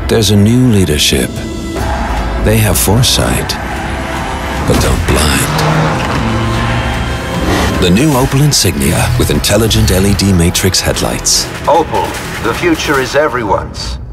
There's a new leadership. They have foresight, but don't blind. The new Opel Insignia with intelligent LED matrix headlights. Opel, the future is everyone's.